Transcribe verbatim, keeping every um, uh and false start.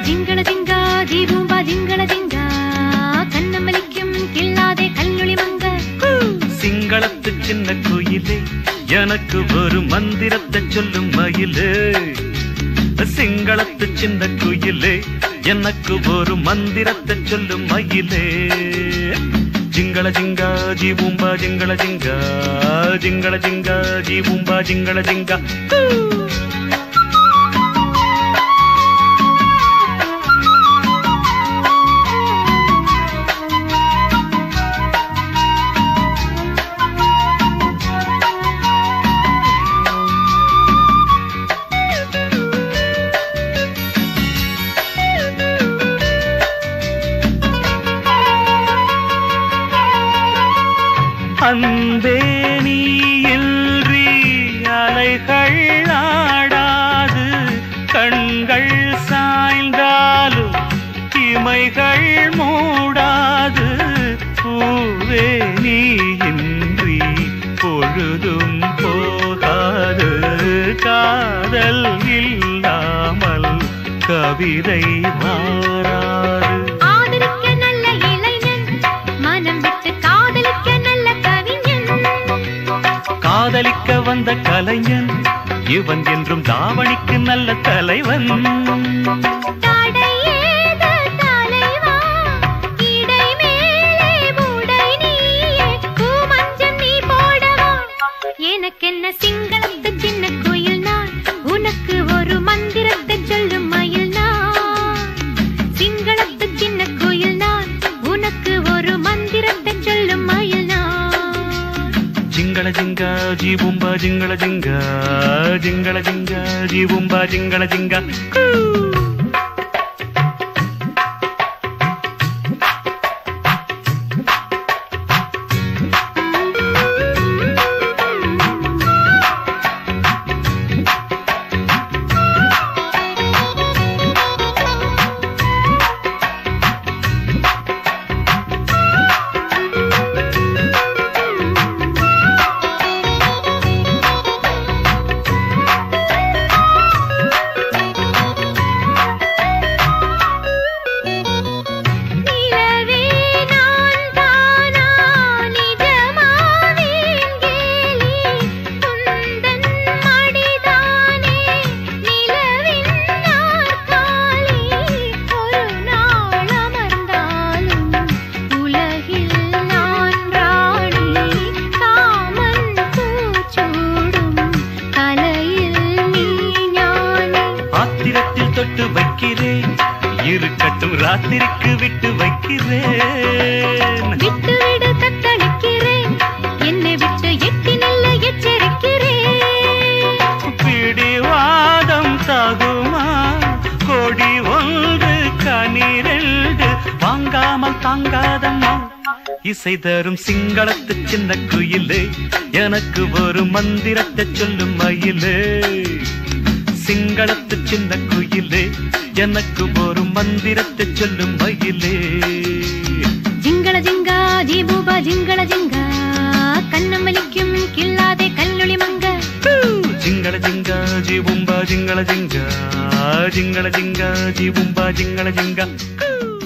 ജിംഗള ജിംഗ ജീവൂമ്പ ജിംഗള ജിംഗ കണ്ണമലിക്കും കിള്ളാതെ കല്ലുളി മങ്ക சிங்களத்து சின்ன குயிலே எனக்கு ஒரு மந்திரத்தை சொல்லும் மயிலே சிங்களத்து சின்ன குயிலே எனக்கு ஒரு மந்திரத்தை சொல்லும் மயிலே ஜிங்கள ஜிங்கா ஜீவூம்பா ஜிங்கள ஜிங்கா ஜிங்கள ஜிங்கா ஜீவூம்பா ஜிங்கள ஜிங்கா அன்பே நீ இன்றி அலைகள் ஆடாது கண்கள் சாய்ந்தாலும் இமைகள் மூடாது பூவே நீ இன்றி பொழுதும் போகாது காதல் இல்லாமல் கவிதை மாறாது காதலிக்க வந்த கலைஞன் இவன் என்றும் தாவணிக்கு நல்ல தலைவன் எனக்கென்ன சிங்களத்து சின்ன கோயில் நான் உனக்கு ஒரு மந்திரத்தை சொல்லும் மயில் நான் சிங்களத்து சின்ன கோயில் நான் உனக்கு ஒரு மந்திரத்தை சொல்லும் மயில் நான் ஜிங்கள ஜிங்கா ஜீவூம்பா ஜிங்கள ஜிங்கா ஜிங்கள ஜிங்கா ஜீவூம்பா ஜிங்கள ஜிங்கா தொட்டு வைக்கிறேன் இருக்கட்டும் ராத்திரிக்கு விட்டு வைக்கிறேன் விட்டு விடு தத்தளிக்கிறேன் என்னை விட்டு எட்டி நில்ல எச்சரிக்கிறேன் பிடிவாதம் தாகுமா கொடி ஒன்று கனிரெண்டு வாங்காமல் தாங்காதம்மா இசை தரும் சிங்களத்து சின்ன குயிலே எனக்கு ஒரு மந்திரத்தை சொல்லும் மயிலே சிங்களத்து சின்ன குயிலே எனக்கு ஒரு மந்திரத்தை சொல்லும் மயிலே ஜிங்கள ஜிங்கா ஜீபூபா ஜிங்கள ஜிங்கா கண்ணமலிக்கும் கில்லாதே கல்லுளி மங்க ஜிங்கள ஜிங்கா ஜீபூம்பா ஜிங்கள ஜிங்கா ஜிங்கள ஜிங்கா ஜீபூம்பா ஜிங்கள ஜிங்கா